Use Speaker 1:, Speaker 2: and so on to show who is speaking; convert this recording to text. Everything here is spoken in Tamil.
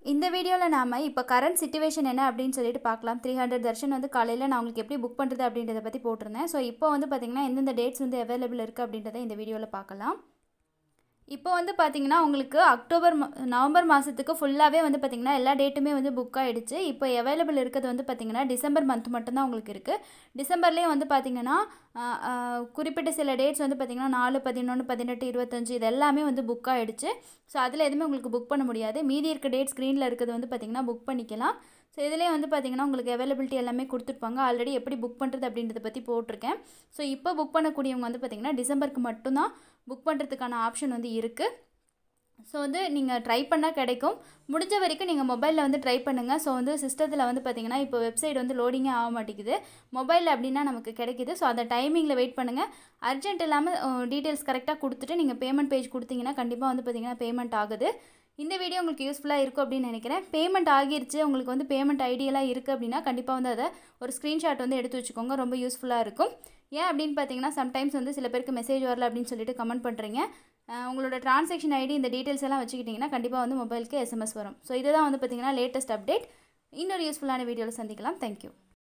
Speaker 1: இந்த வீடியோவில் நாம் இப்போ கரண்ட் சிச்சுவேஷன் என்ன அப்படின்னு சொல்லிட்டு பார்க்கலாம். 300 தர்ஷன் வந்து காலையில் நான் உங்களுக்கு எப்படி புக் பண்ணுறது அப்படின்றத பற்றி போட்டிருந்தேன். ஸோ இப்போ வந்து பார்த்திங்கன்னா எந்தெந்த டேட்ஸ் வந்து அவைலபிள் இருக்குது அப்படின்றத இந்த வீடியோவில் பார்க்கலாம். இப்போ வந்து பார்த்திங்கன்னா உங்களுக்கு நவம்பர் மாதத்துக்கு ஃபுல்லாகவே வந்து பார்த்திங்கன்னா எல்லா டேட்டுமே வந்து புக் ஆகிடுச்சு. இப்போ அவைலபிள் இருக்கிறது வந்து பார்த்திங்கன்னா டிசம்பர் மந்த் மட்டும்தான் உங்களுக்கு இருக்குது. டிசம்பர்லேயே வந்து பார்த்திங்கன்னா குறிப்பிட்ட சில டேட்ஸ் வந்து பார்த்திங்கன்னா 4, 11, 18, 25 இது எல்லாமே வந்து புக் ஆகிடுச்சு. ஸோ அதில் எதுவுமே உங்களுக்கு புக் பண்ண முடியாது. மீதி இருக்க டேட் ஸ்க்ரீனில் இருக்கிறது வந்து பார்த்திங்கன்னா புக் பண்ணிக்கலாம். ஸோ இதிலே வந்து பார்த்திங்கன்னா உங்களுக்கு அவைலபிலிட்டி எல்லாமே கொடுத்துருப்பாங்க. ஆல்ரெடி எப்படி புக் பண்ணுறது அப்படின்றத பற்றி போட்டிருக்கேன். ஸோ இப்போ புக் பண்ணக்கூடியவங்க வந்து பார்த்திங்கன்னா டிசம்பருக்கு மட்டும்தான் புக் பண்ணுறதுக்கான ஆப்ஷன் வந்து இருக்குது. ஸோ வந்து நீங்கள் ட்ரை பண்ணால் கிடைக்கும். முடிஞ்ச வரைக்கும் நீங்கள் மொபைலில் வந்து ட்ரை பண்ணுங்கள். ஸோ வந்து சிஸ்டத்தில் வந்து பார்த்திங்கன்னா இப்போ வெப்சைட் வந்து லோடிங்கே ஆக மாட்டேங்குது. மொபைலில் அப்படின்னா நமக்கு கிடைக்கிது. ஸோ அந்த டைமிங்கில் வெயிட் பண்ணுங்கள். அர்ஜென்ட் இல்லாமல் டீட்டெயில்ஸ் கரெக்டாக கொடுத்துட்டு நீங்கள் பேமெண்ட் பேஜ் கொடுத்தீங்கன்னா கண்டிப்பாக வந்து பார்த்திங்கன்னா பேமெண்ட் ஆகுது. இந்த வீடியோ உங்களுக்கு யூஸ்ஃபுல்லாக இருக்கும் அப்படின்னு நினைக்கிறேன். பேமெண்ட் ஆகிருச்சு, உங்களுக்கு வந்து பேமெண்ட் ஐடியெல்லாம் இருக்குது அப்படின்னா கண்டிப்பாக வந்து அதை ஒரு ஸ்க்ரீன்ஷாட் வந்து எடுத்து வச்சுக்கோங்க. ரொம்ப யூஸ்ஃபுல்லாக இருக்கும். ஏன் அப்படின்னு பார்த்தீங்கன்னா சம்டைம்ஸ் வந்து சில பேருக்கு மெசேஜ் வரல அப்படின்னு சொல்லிட்டு கமெண்ட் பண்ணுறீங்க. உங்களோட ட்ரான்சாக்ஷன் ஐடி இந்த டீட்டெயில்ஸ் எல்லாம் வச்சுக்கிட்டிங்கன்னா கண்டிப்பாக வந்து மொபைலுக்கு SMS வரும். ஸோ இதுதான் வந்து பார்த்திங்கன்னா லேட்டஸ்ட் அப்டேட். இன்னொரு யூஸ்ஃபுல்லான வீடியோவில் சந்திக்கலாம். தேங்க்யூ.